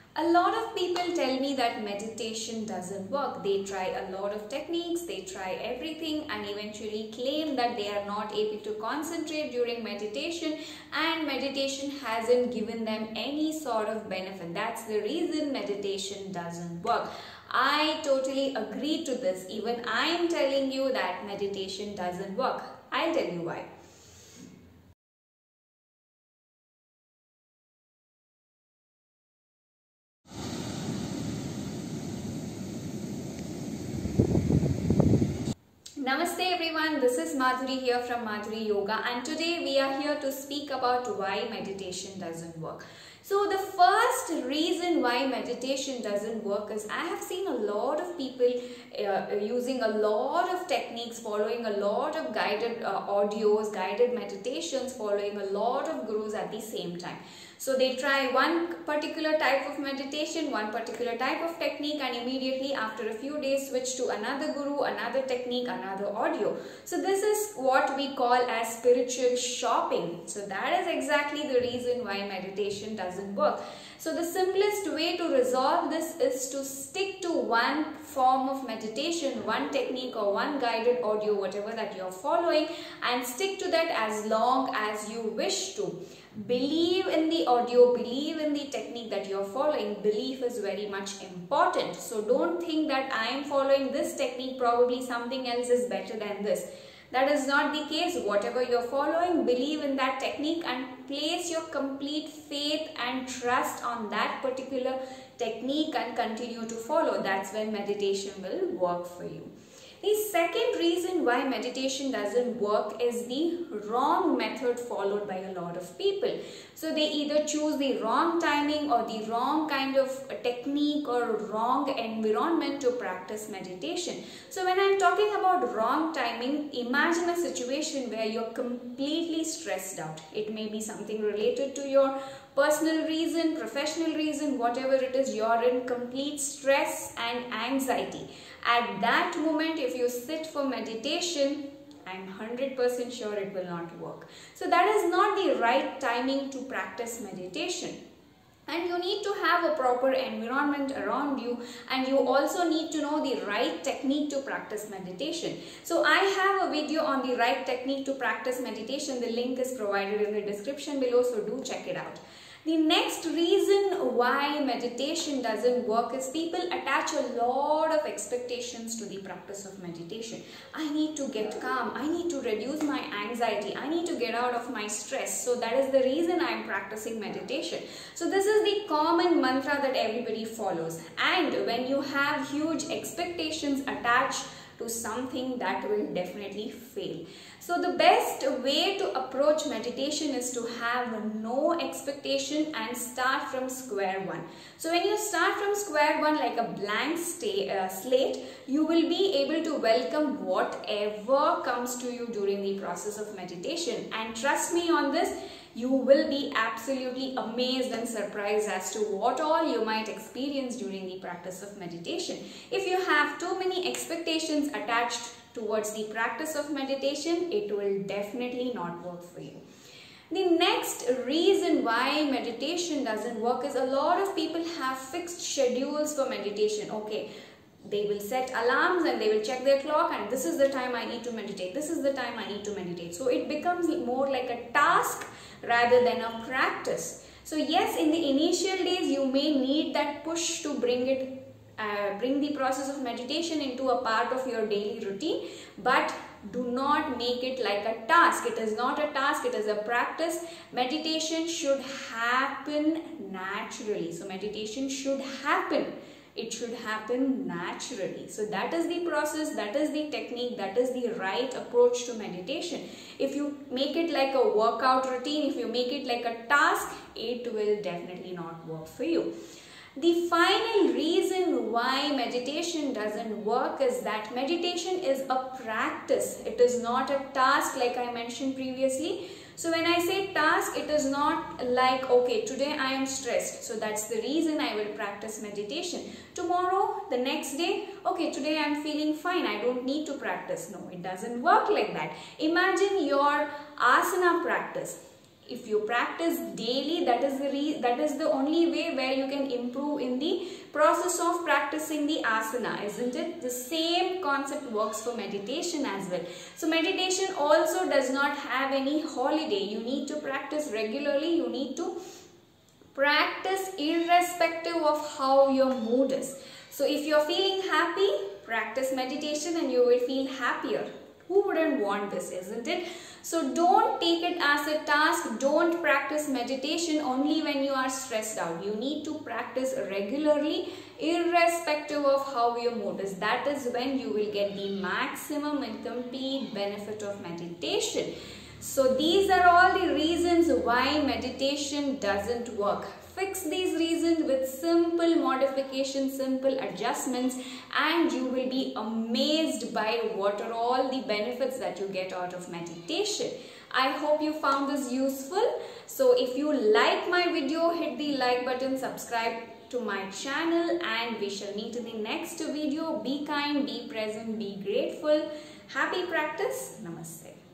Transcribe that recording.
A lot of people tell me that meditation doesn't work. They try a lot of techniques, they try everything and eventually claim that they are not able to concentrate during meditation and meditation hasn't given them any sort of benefit. That's the reason meditation doesn't work. I totally agree to this. Even I am telling you that meditation doesn't work. I'll tell you why. Namaste everyone, this is Madhuri here from Madhuri Yoga and today we are here to speak about why meditation doesn't work. So the first reason why meditation doesn't work is I have seen a lot of people using a lot of techniques, following a lot of guided audios, guided meditations, following a lot of gurus at the same time. So they try one particular type of meditation, one particular type of technique and immediately after a few days switch to another guru, another technique, another audio. So this is what we call as spiritual shopping. So that is exactly the reason why meditation doesn't work. So the simplest way to resolve this is to stick to one form of meditation, one technique or one guided audio, whatever that you're following, and stick to that as long as you wish to. Believe in the audio, believe in the technique that you're following. Belief is very much important. So don't think that I am following this technique, probably something else is better than this. That is not the case. Whatever you're following, believe in that technique and place your complete faith and trust on that particular technique and continue to follow. That's when meditation will work for you. The second reason why meditation doesn't work is the wrong method followed by a lot of people. So they either choose the wrong timing or the wrong kind of technique or wrong environment to practice meditation. So when I'm talking about wrong timing, imagine a situation where you're completely stressed out. It may be something related to your personal reason, professional reason, whatever it is, you're in complete stress and anxiety. At that moment, if you sit for meditation, I'm 100% sure it will not work. So that is not the right timing to practice meditation. And you need to have a proper environment around you and you also need to know the right technique to practice meditation. So I have a video on the right technique to practice meditation. The link is provided in the description below, so do check it out. The next reason why meditation doesn't work is people attach a lot of expectations to the practice of meditation. I need to get calm, I need to reduce my anxiety, I need to get out of my stress. So that is the reason I am practicing meditation. So this is the common mantra that everybody follows. And when you have huge expectations attached to something, that will definitely fail. So the best way to approach meditation is to have no expectation and start from square one. So when you start from square one like a blank slate, you will be able to welcome whatever comes to you during the process of meditation. And trust me on this, you will be absolutely amazed and surprised as to what all you might experience during the practice of meditation. If you have too many expectations attached towards the practice of meditation, it will definitely not work for you. The next reason why meditation doesn't work is a lot of people have fixed schedules for meditation. Okay, they will set alarms and they will check their clock and this is the time I need to meditate, this is the time I need to meditate. So it becomes more like a task rather than a practice. So yes, in the initial days you may need that push to bring the process of meditation into a part of your daily routine, but do not make it like a task. It is not a task, it is a practice. Meditation should happen naturally. So meditation should happen. It should happen naturally. So that is the process, that is the technique, that is the right approach to meditation. If you make it like a workout routine, if you make it like a task, it will definitely not work for you. The final reason why meditation doesn't work is that meditation is a practice. It is not a task like I mentioned previously. So when I say task, it is not like, okay, today I am stressed, so that's the reason I will practice meditation. Tomorrow, the next day, okay, today I am feeling fine, I don't need to practice. No, it doesn't work like that. Imagine your asana practice. If you practice daily, that is the only way where you can improve in the process of practicing the asana, isn't it? The same concept works for meditation as well. So meditation also does not have any holiday. You need to practice regularly. You need to practice irrespective of how your mood is. So if you're feeling happy, practice meditation and you will feel happier. Who wouldn't want this, isn't it? So don't take it as a task. Don't practice meditation only when you are stressed out. You need to practice regularly irrespective of how your mood is. That is when you will get the maximum and complete benefit of meditation. So these are all the reasons why meditation doesn't work. Fix these reasons with simple modifications, simple adjustments, and you will be amazed by what are all the benefits that you get out of meditation. I hope you found this useful. So if you like my video, hit the like button, subscribe to my channel, and we shall meet in the next video. Be kind, be present, be grateful. Happy practice. Namaste.